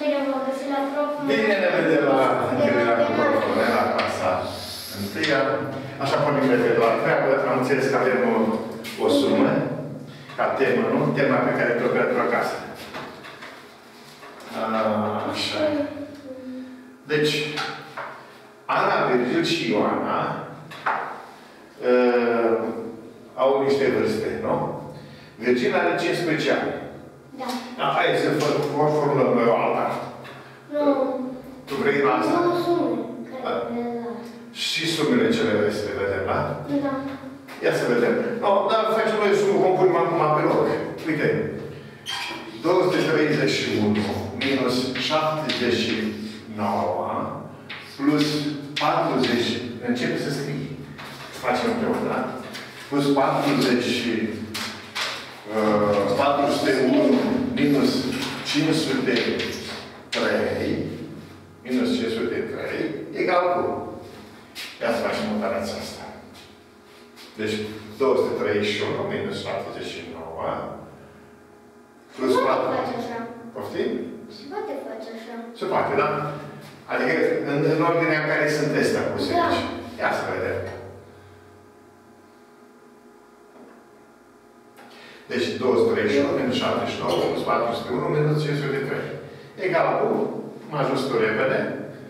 bine, vă găsi la prof. Bine ne vedem la întâlnirea cu proful, la clasa întâia. Așa pornim repede la treabă. Am înțeles că avem o sumă ca temă, nu? Tema pe care trebuie pentru acasă. Așa. Deci, Ana, Virgil și Ioana au niște vârste, nu? Virgil are 15 ani. Da. Hai să formulăm noi o alta. Nu. Tu vrei la asta? Nu, sume. Și sumele cele să le vedem, da? Da. Ia să vedem. No, dar facem noi sumă, compunem acum pe loc. Uite. 231 minus 79 plus 40. Începe să scrii. Facem împreună, da? Plus 401 minus 503 minus 503 egal cu. Ia să facem operația asta. Deci 231 minus 79 plus 4. Poftim? Se poate face așa. Se poate, da? Adică în ordinea în care sunt astea puse aici. Ia să vedem. Deci 231 minus 79 plus 401 minus 503. Egal cu, mă ajut tu repede.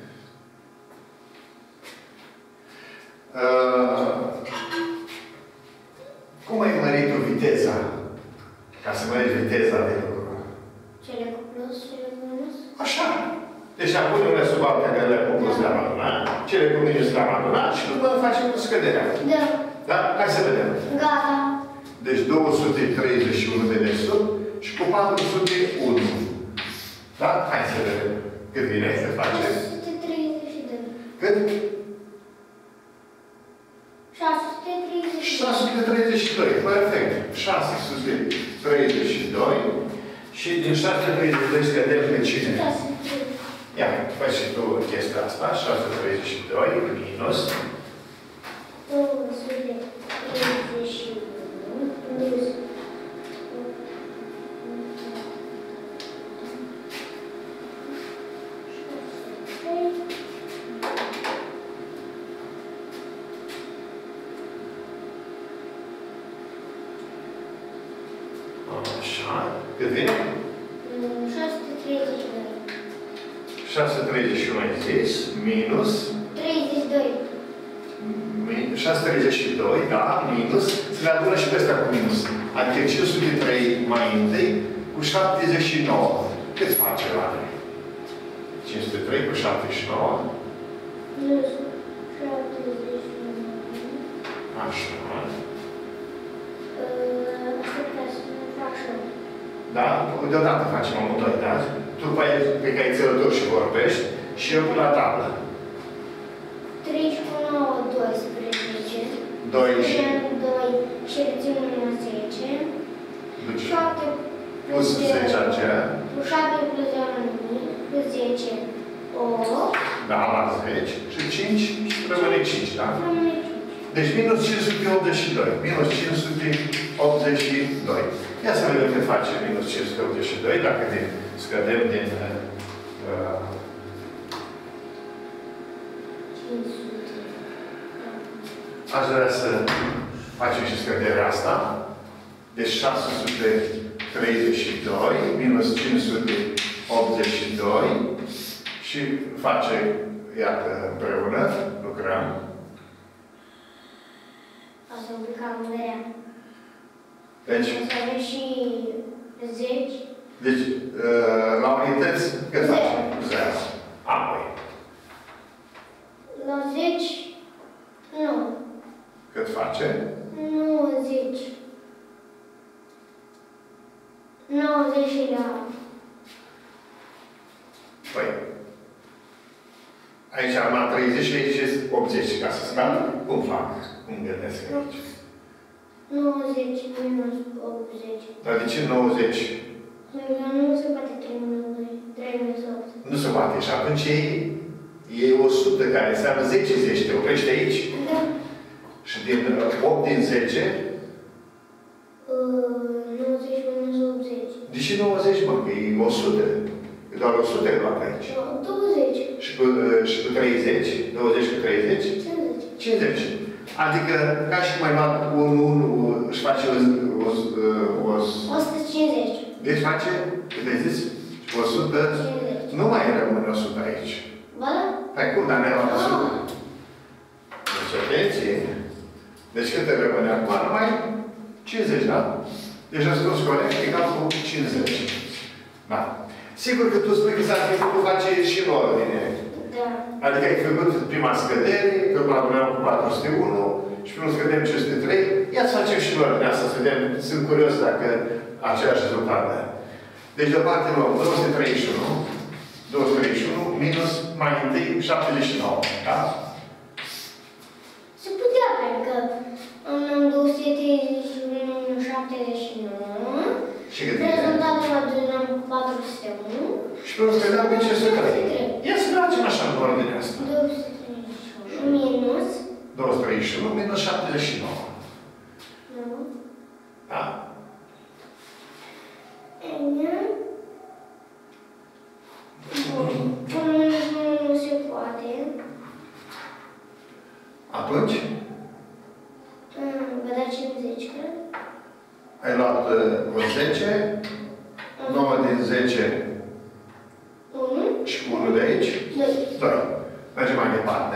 Cum ai mărit tu viteza? Ca să mărești viteza de lucru. Cele cu plus, cele cu minus? Așa. Deci acum unele sub alte care le-am cu plus le-am adunat, cele cu minus le-am adunat și după facem cu scăderea. Da. Da? Hai să vedem. Gata. Deci 231 de desubt și cu 401. Da? Hai să vedem. Cât vine să facem? 632. Cât? 632. 632. Perfect. 632. Și din 632 scădem pe cine? 632. Ia, faci și tu chestia asta. 632 minus 231 plus așa. Cât vine? 632. 631 ai zis, minus 32. 632, da, minus, se le adună și pe astea cu minus. Adică 503 mai întâi cu 79. Cât face la noi? 503 cu 79. Plus 79. Așa. Aștepta să fac și eu. Da? Deodată facem amândoi, da? Tu pe caițelător și vorbești și eu la tablă. 39, 12. 2 și 2 și reținem la 10. duci 7 plus 10 aceea. Plus 7 plus 0 nimic. Plus 10. 8. Da, la 10. Și 5 rămâne 5, da? Rămâne 5. Deci minus 582. Minus 582. Ia să vedem cât face minus 582, dacă ne scădem din 500. aș vrea să facem și scăderea asta. Deci 632 minus 582 și face, iată, împreună, lucrăm. O să publicăm verea. Deci, O să avem și 10. deci la unități, cât face? 0. Apoi. La 10. Nu. Cât face? 90. 90 la... Păi. Aici am la 30 și aici este 80. Ca să scadă, cum fac? Cum gândesc aici? 90 minus 80. Dar de ce 90? Nu se poate 3 minus 2. 3 minus 8. Nu se poate. Și atunci e 100 care înseamnă 10 zeci. Te oprește aici. Da. Și din 8 din 10? 90 minus 80. De ce 90, mă? Că e 100. E doar 100 e luat aici. 20. Și cu 30? 20 cu 30? 50. 50. Adică, ca și cum ai luat 1 își face 150. Deci face, cât ai zis? 100. 50. Nu mai rămâne 100 aici. Ba da? Păi cum, dar ne-ai luat 100? Deci, atenție. Deci cât te rămâne acum? Numai 50, da? Deci răspuns corect egal cu 50. Da. Sigur că tu spui că s-ar fi făcut face și în ordine. Da. Adică ai făcut prima scădere, că până adunăm cu 401 și până scădem 503. Ia să facem și în ordinea asta, să vedem. Sunt curios dacă același rezultat dă. Deci deoparte luăm 231. 231 minus mai întâi 79. Da? Se putea, pentru că am 231, 79. Și cât e? Rezultatul adunăm cu 401. Și până scădeam pe 503. Ia să mergem așa în ordinea asta. 231 minus 231 minus 79. Nu. Da? Până nu se poate. Atunci? Vă da 50, cred. Ai luat o 10, 9 din 10 1. și cu 1 de aici, 2. Mergem mai departe.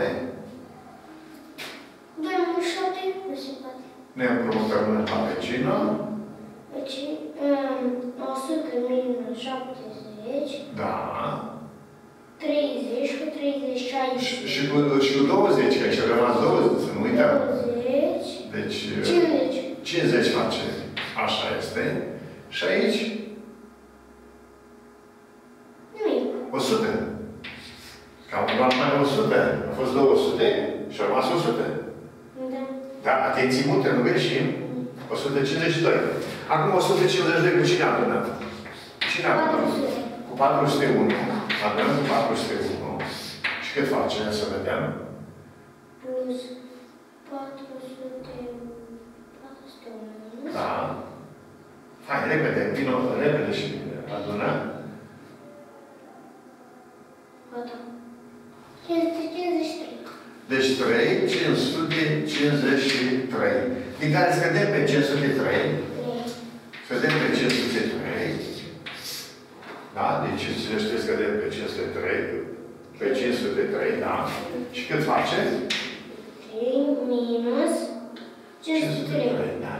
2 minus 7, nu se poate. Ne împrumutăm la vecină. Deci, 100 minus 70. Da. 30 cu 30, 60. Și cu 20, că aici a rămas 20, să nu uităm. 20. Deci, 50. 50 face. Așa este. Și aici, Nimic. 100. Cam luat mai 100. A fost 200 și a rămas 100. Da. Dar atenție multe, nu greșim. 152. Acum 152 cu cine adunăm? Cine adunăm? 400. Cu 401. Adunăm cu 401. Și cât face? Să vedem. Plus 401. Da. Hai, repede. Vino repede și adună. Gata. 553. Deci 3, 553. Din care scădem pe 503. Scădem pe 503. Da? Deci 503 scădem pe 503. Pe 503, da. Și cât face? 3 minus 503. Da.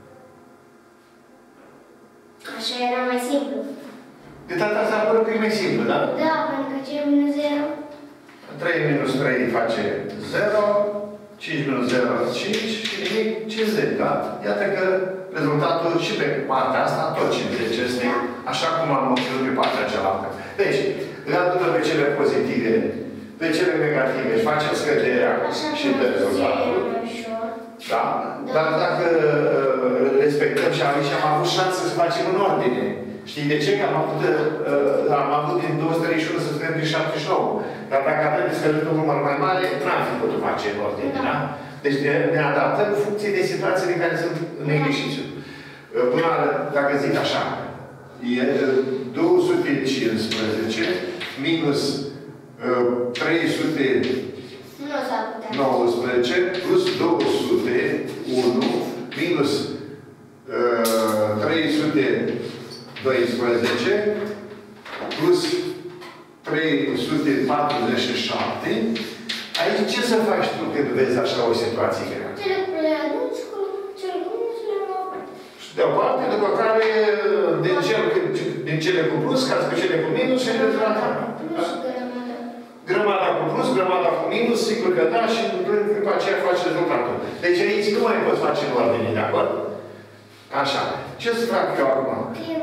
Așa era mai simplu. De data asta a părut că e mai simplu, da? Da, pentru că 5 minus 0. 3 minus 3 face 0. 5 minus 0, 5 și nimic, 50, da? Iată că rezultatul și pe partea asta, tot 50 este așa cum am obținut pe partea cealaltă. Deci, le adună pe cele pozitive, pe cele negative și facem scăderea și de rezultatul. Da? Dar dacă respectăm și aici am avut șansă să facem în ordine. Știi de ce? Că am avut din 231 să scădem din 79. Dar dacă avem de scădut un număr mai mare, n-am fi putut face în ordine. Da? Deci ne adaptăm în funcție de situațiile care sunt în exercițiu. Până, dacă zic așa, e 215 minus 319 plus 201 minus 312 plus 347. Aici ce să faci tu când vezi așa o situație grea? Cele cu le aduci cu cele cu minus le luăm. Și deoparte, după care, din cele cu plus, cazi pe cele cu minus și rezultat. Plus grămada. Grămada cu plus, grămada cu minus, sigur că da, și după aceea faci rezultatul. Deci aici nu mai poți face în ordine, de acord? Așa. Ce să fac eu acum?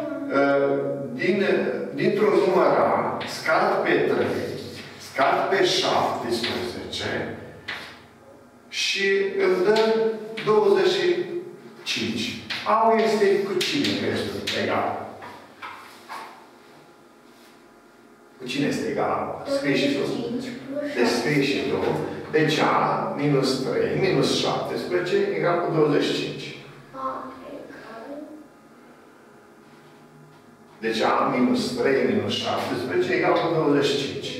Dintr-un număr A, scad pe 3, scad pe 17 și îmi dă 25. A este cu cine restul egal? Cu cine este egal? Scrie și tu. Deci scrie și tu. Deci A minus 3 minus 17 egal cu 25. A egal. Deci A minus 3 minus 17 egal cu 25.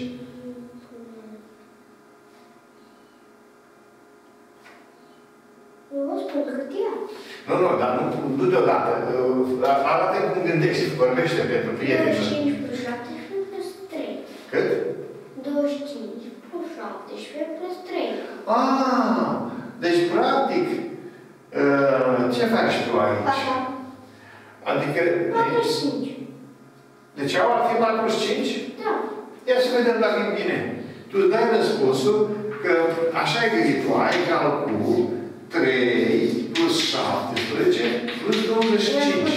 Eu vă spun hârtia. Nu, dar nu deodată. Arată cum gândești, vorbește pentru prietenii. 25 plus 17 plus 3. Cât? 25 plus 17 plus 3. Deci, practic, ce faci tu aici? Așa. Adică... 45. Deci A ar fi 45? Da. Ia să vedem dacă e bine. Tu îți dai răspunsul că așa ai gândit tu, A egal cu 3 plus 17 plus 25.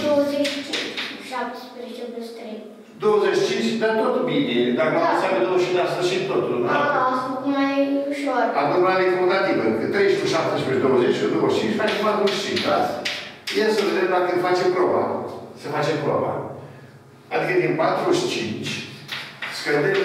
17 plus 3. 25, dar tot bine. Dacă nu înseamnă 25 la sfârșit totul. Asta cum mai ușor. Adunare comutativă. Că 3 plus 17 plus 20 și 25 face 45, da? Ia să vedem dacă face proba. Se face proba. Adică din 45 scădem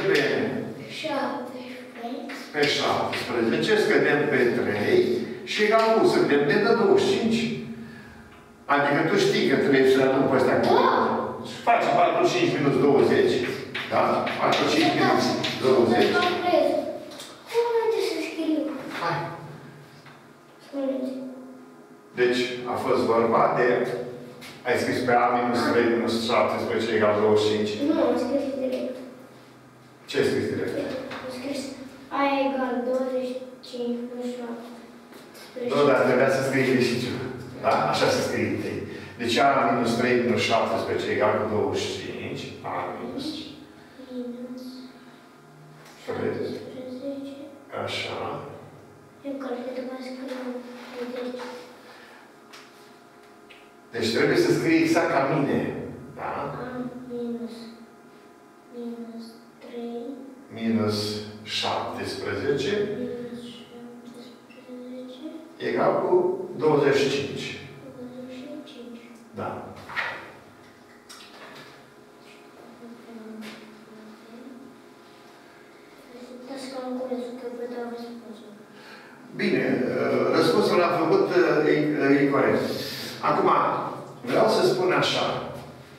pe 17, scădem pe 3 și egal cu scădem de 25. Adică tu știi că trebuie să le adun pe ăstea. Da. Faci 45 minus 20. Da? 45 minus 20. Cum trebuie să scriu? Hai. Spuneți. Deci a fost vorba de... Ai scris pe A minus 3 minus 17 egal 25. Nu, am scris direct. Ce ai scris direct? Am scris A egal 25 plus 7. Nu, dar trebuia să scrii greșit. Da? Așa se scrie întâi. Deci A minus 3 minus 17 egal cu 25. A minus 13. Așa. Eu cred că trebuie să scriu 10. Deci trebuie să scrii exact ca mine. Da? A minus 3 minus 17 minus 17 egal cu 25. 25. Da. Bine, răspunsul l-am făcut incorect. Acum, vreau să spun așa.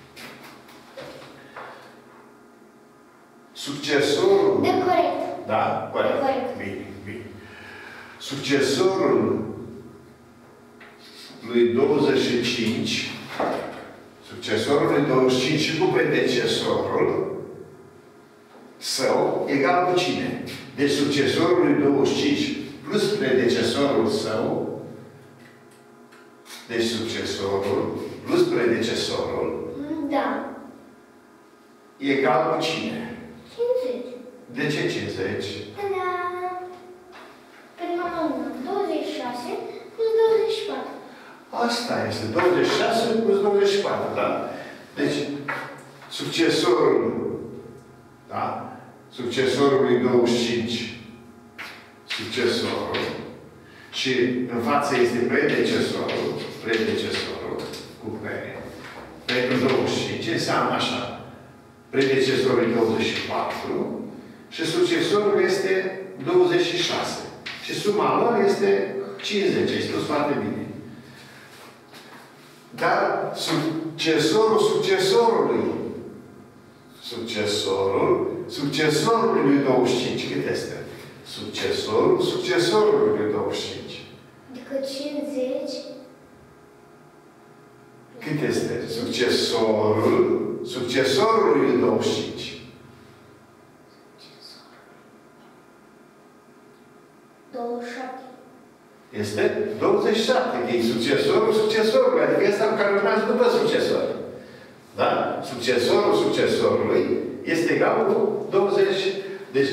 Succesorul... De corect. Da? Corect. De corect. Bine, bine. Succesorul lui 25, succesorul lui 25 și cu predecesorul său egal cu cine? Deci succesorul lui 25 plus predecesorul său, deci succesorul plus predecesorul, Da. egal cu cine? 50. De ce 50? Da. Prima mână, 26 plus 24. Asta este. 26 plus 24, da? Deci, succesorul, da? Succesorul lui 25, succesorul, și în față este predecesorul, cu P. Pentru 25 înseamnă așa. Predecesorul e 24 și succesorul este 26. Și suma lor este 50. Ai spus foarte bine. Dar succesorul lui 25, cât este? Succesorul lui 25. Adică 50. Cât este? Succesorul lui 25. 27. Este 27, că e succesorului, adică ăsta care urmează după succesor. Da? Succesorului este egal cu 20. Deci,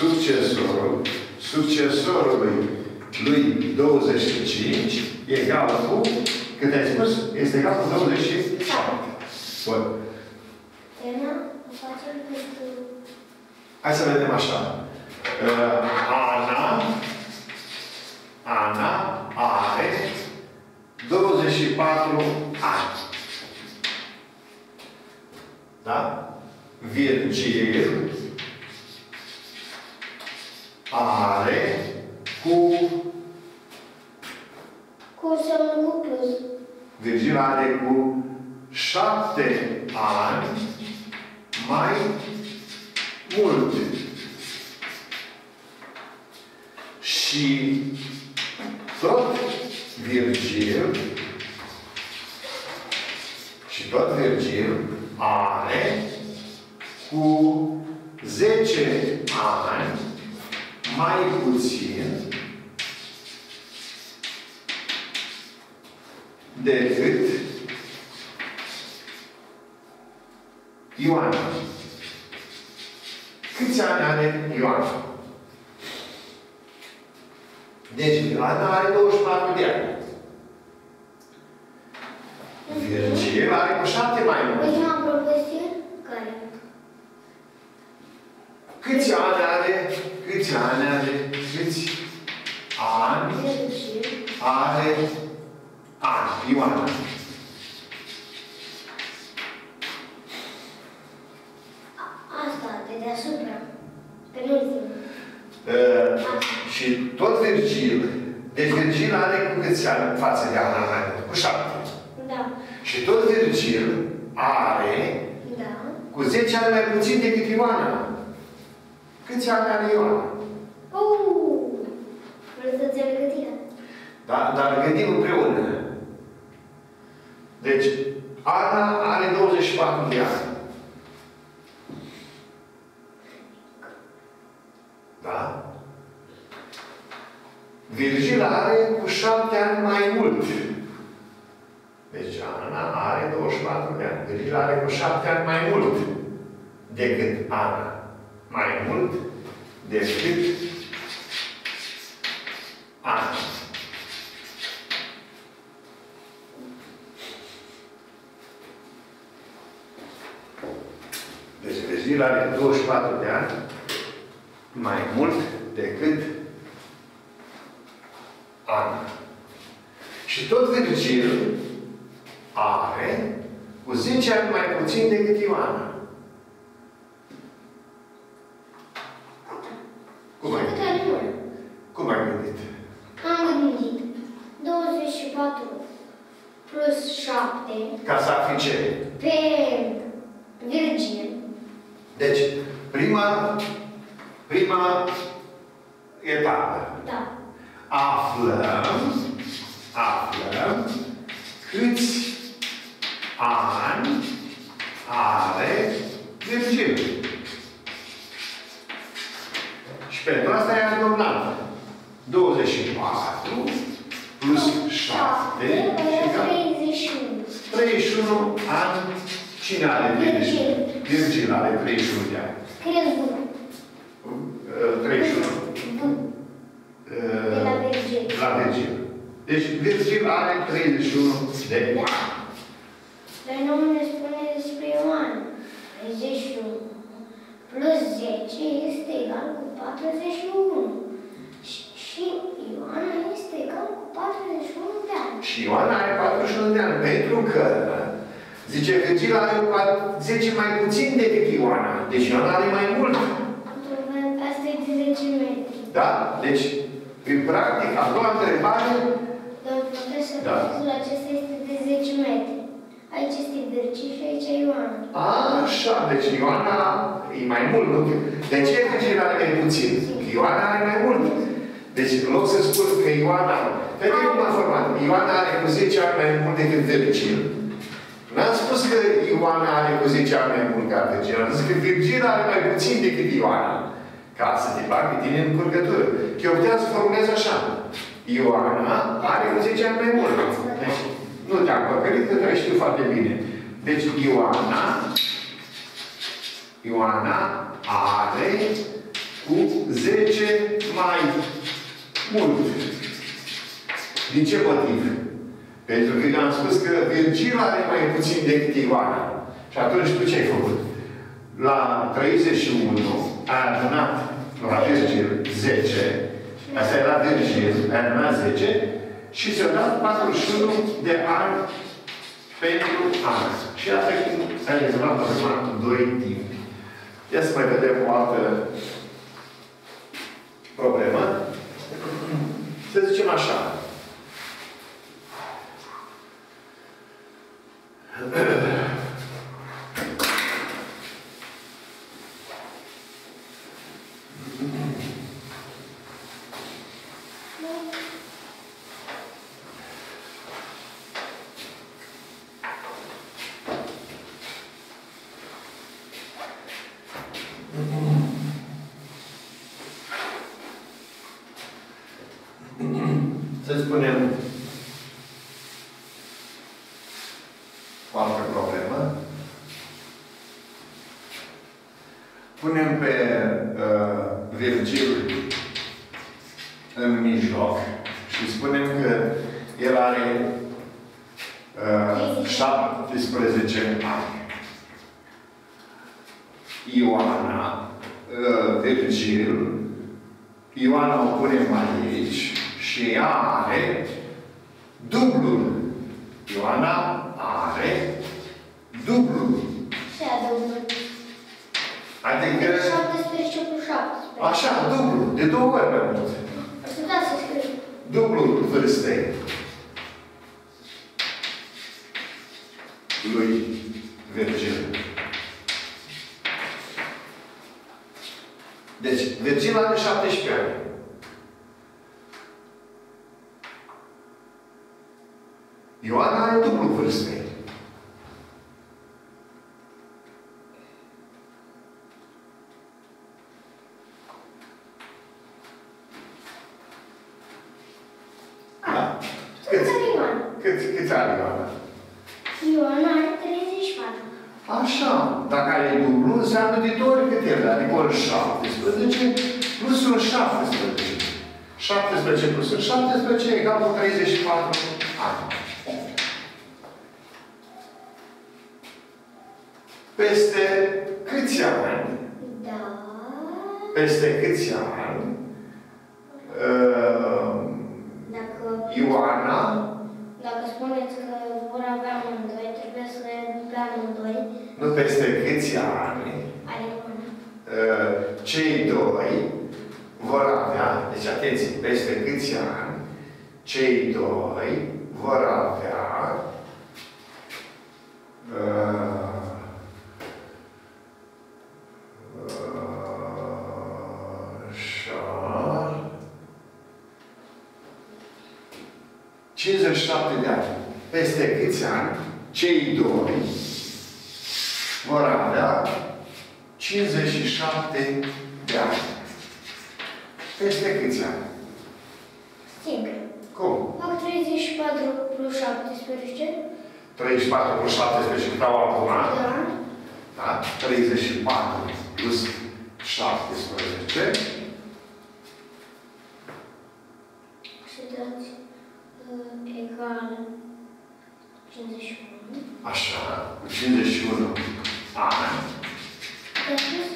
succesorului lui 25 egal cu, cât ai spus? Este egal cu 27. Bun. Ena, o facem pentru... Hai să vedem așa. Ana are 24 ani. Da? Virgil are cu semnul cu plus. Virgil are cu 7 ani mult. Și tot Virgil are cu 10 ani mai puțin decât Ioana. Câți ani are Ioana? Deci, Ioana are 24 de ani. Virgil are cu 7 mai mult. Ultima propoziție? Care? Câți ani are? Câți ani are? Câți ani are Ioana? Asta, de deasupra. Penultimul. Și tot Virgil, deci Virgil are cu câți ani față de Ana mai mult? Cu 7. Da. Și tot Virgil are cu 10 ani mai puțin decât Ioana. Câți ani are Ioana? Vreau să înțeleg cât e. Da, dar gândim împreună. Deci, Ana are 24 de ani. Da? Virgil are cu 7 ani mai mult. Deci Ana are 24 de ani. Virgil are cu 7 ani mai mult decât Ana. Mai mult decât Ana. Deci Virgil are 24 de ani mai mult decât Ana. Și tot Virgil are cu 10 ani mai puțin decât Ioana. Cum ai gândit? Cum ai gândit? Am gândit 24 plus 7 Ca să afli ce? pe Virgil. Deci, prima etapă. Da. Aflăm câți ani are Virgil. Și pentru asta e adunat. 24 plus 7 egal 31 ani. Cine are Virgil? Virgil are 31 de ani. Scrieți bună. 31. De la Virgil. La Virgil. Deci Virgil are 31 de ani. Dar nu ne spune despre Ioan. 31 plus 10 este egal cu 41. Și Ioana este egal cu 41 de ani. Și Ioana are 41 de ani. Pentru că, zice, Virgil are 10 mai puțin decât Ioana. Deci Ioana are mai mult. Asta e de 10 metri. Da? Deci, în practic, a doua întrebare... Domnul profesor, da. acesta este de 10 metri. Aici este Virgil și aici e Ioana. Așa, deci Ioana e mai mult, nu? De ce Virgil are mai puțin? Ioana are mai mult. Deci, în loc să spun că Ioana... Pentru că m-am format. Ioana are cu 10 ani mai mult decât Virgil. N-am spus că Ioana are cu 10 ani mai mult ca Virgil. Am zis că Virgil are mai puțin decât Ioana. Ca să te fac pe tine în încurcătură. Că eu puteam să formulez așa. Ioana are cu 10 ani mai mult. Deci, nu te-am păcălit, că tu știu foarte bine. Deci, Ioana are cu 10 mai mult. Din ce motiv? Pentru că eu am spus că Virgil are mai puțin decât Ioana. Și atunci tu ce ai făcut? La 31 ai adunat la Virgil 10. Asta era Virgil, ai adunat 10 și ți-a dat 41 de ani pentru Ana. Și asta e cum ai rezolvat acum 2 timpi. Ia să mai vedem o altă problemă. Să zicem așa. Să spunem o altă problemă. Punem pe Virgil în mijloc și spunem că el are 17 ani. Ioana, Virgil, Ioana o punem aici și ea are dublul. Ioana are dublul. Ce dublul? Adică... 17 cu 17. Așa, dublu. De 2 ori mai mult. O să da să scriu. Dublul vârstei lui Virgil. Deci, Virgil are 17 ani. Ioana are dublul vârstei. Da. Câți are Ioana? Ioana are 34. Așa. Dacă are dublu, înseamnă de 2 ori cât el. Adică ori 17 plus un 17. 17 plus un 17 egal cu 34 ani. Peste câți ani? Da. Peste câți ani? Ioana. Dacă spuneți că vor avea amândoi, trebuie să le amândoi. Nu peste câți ani? Cei doi vor avea, deci atenție, peste câți ani cei doi vor avea așa 57 de ani. Peste câți ani cei doi vor avea 57 de ani. Peste câți ani? Singur. Cum? Fac 34 plus 17. 34 plus 17 cât au acum? Da. Da? 34 plus 17. Și dați egal 51. Așa, cu 51 ani. Cât a spus?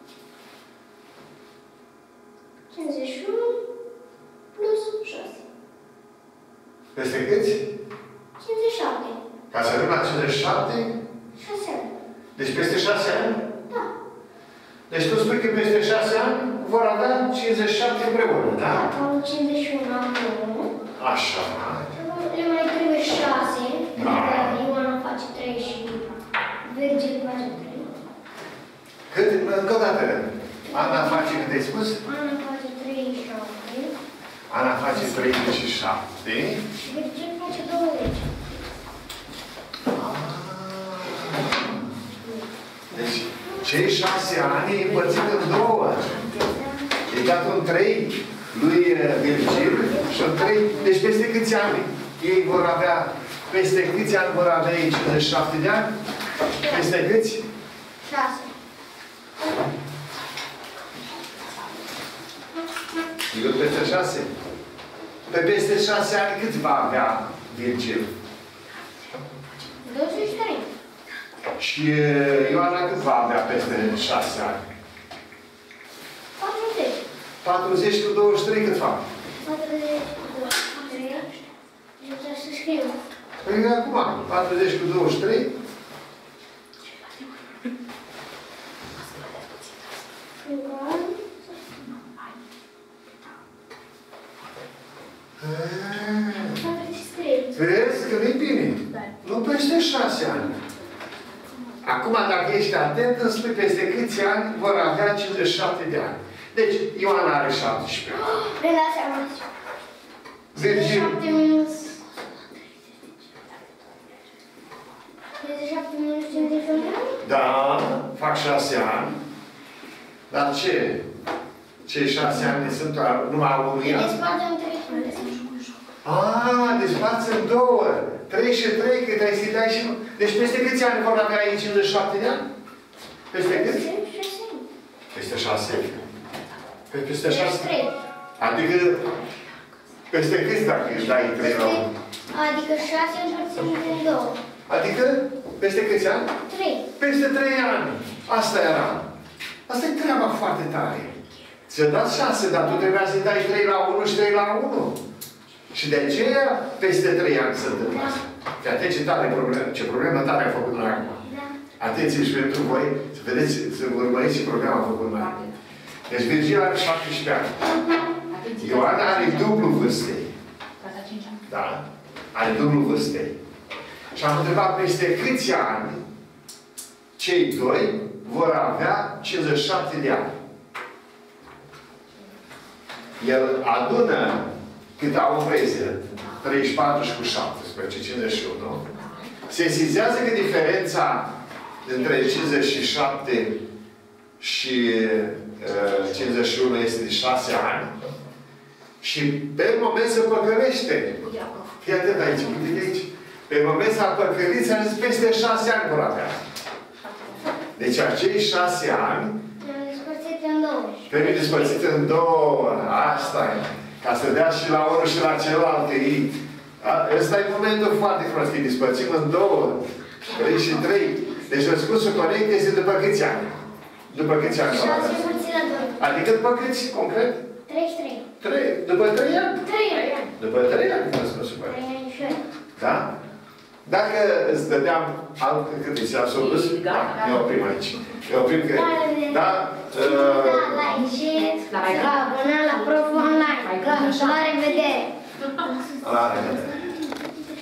51 plus 6. Peste câți? 57. Ca să ajung la 57? 6 ani. Deci peste 6 ani? Da. Deci tu spui că peste 6 ani vor avea 57 împreună, da? Dacă au 51 acum, Așa. le mai trebuie 6, Da. adică Ioana face 3 și Virgil face 3. Cât? Încă o dată. Ana face cât ai spus? Ana face 37 Ana face 37. și Virgil face 20. Deci, cei 6 ani e împărțit în 2. E dat un 3 lui Virgil și un 3. Deci peste câți ani ei vor avea, peste câți ani vor avea ei 57 de ani? Peste câți? 6. Eu peste 6. Pe peste 6 ani cât va avea Virgil? 23. Și Ioana cât va avea peste 6 ani? 40. 40 cu 23 cât fac? 40 cu 23. Și trebuie să scriu. Păi acum, 40 cu 23. Egal. Vezi că nu-i bine. Nu peste 6 ani. Acum, dacă ești atent, îmi spui peste câți ani vor avea 57 de ani. Deci, Ioana are 17 ani. Ne dați seama. Virgil. 37 minus... 37 minus 51 ani? Da, fac 6 ani. Dar ce? Cei 6 ani sunt numai unul ea? Desparți în două. 3 și 3, cât ai să-i dai și... Deci peste câți ani vor avea aici 57 de ani? Peste câți? Peste 6. Peste 6? Adică... Peste câți dacă își dai 3 la 1? Adică 6 împărțit în 2. Adică? Peste câți ani? 3. Peste 3 ani. Asta era. Asta e treaba foarte tare. Ți-a dat 6, dar tu trebuia să-i dai 3 la 1 și 3 la 1. Și de aceea, peste 3 ani se întâmplă asta. Și atenție tare problemă. Ce problemă tare a făcut noi acum. Atenție și pentru voi, să vedeți, să urmăriți ce problemă a făcut noi. Deci Virgil are 17 ani. Ioana are dublu vârstei. Da? Are dublu vârstei. Și am întrebat peste câți ani cei doi vor avea 57 de ani. El adună cât au în prezent, 34 și cu 17, 51. Se sesizează că diferența între 57 și 51 este de 6 ani. Și pe moment se păcălește. Fii atent aici, uite aici. Pe moment s-a păcălit, s-a zis peste 6 ani vor avea. Deci acei 6 ani trebuie despărțit în 2. Asta e. Ca să dea și la unul și la celălalt. Ăsta e momentul foarte frumos. Că despărțim în 2. 3 și 3. Deci răspunsul corect este după câți ani? După câți ani? 6 împărțit la 2. Adică după câți, concret? 33. După 3 ani? 3 ani. După 3 ani răspunsul corect. 3 ani și 8. Da? Dacă îți dădeam alt cât îți a surus, ne oprim aici. Ne oprim că... Da? Like și să abona la Prof Online. La revedere! La revedere!